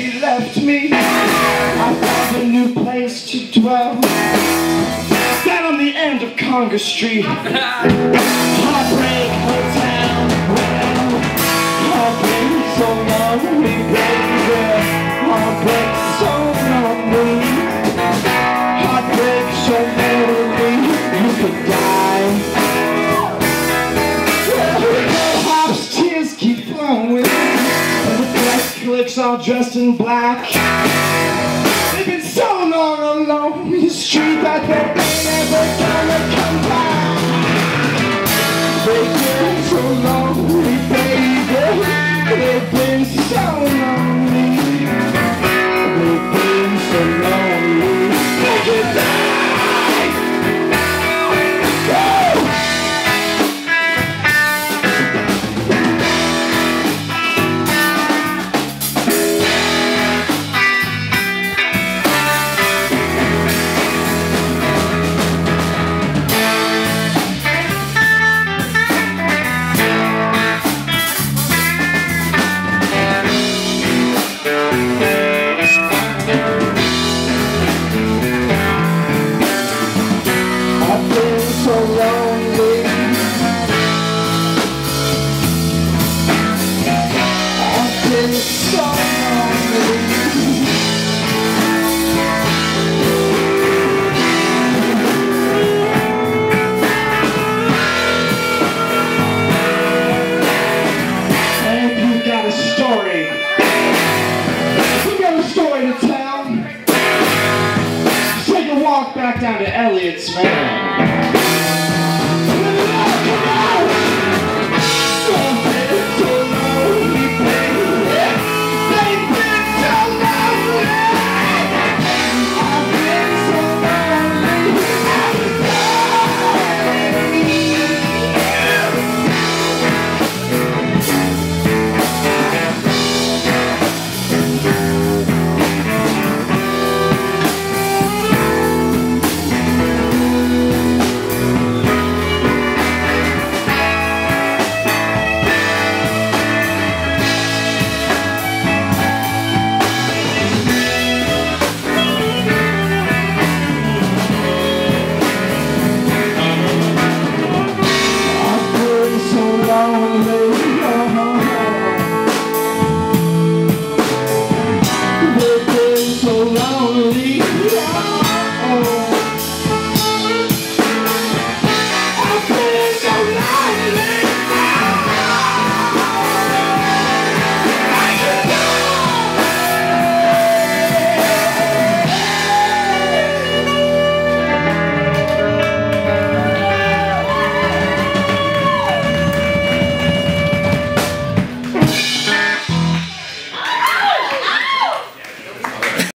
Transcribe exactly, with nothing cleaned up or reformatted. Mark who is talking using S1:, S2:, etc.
S1: she left me, I found a new place to dwell. Down on the end of Congress Street, Heartbreak Hotel. Well, heartbreak so lonely, baby. Heartbreak so lonely. Heartbreak so lonely, you could die. Hops, tears keep flowing. Clicks all dressed in black. They've been so long alone in the street that they ain't never gonna come back. They've been so lonely, baby. They've been so lonely. They've been so lonely. They could die. So lonely. I've been so lonely. And you got a story. You got a story to tell. So you walk back down to Elliott's, man. They've been so lonely.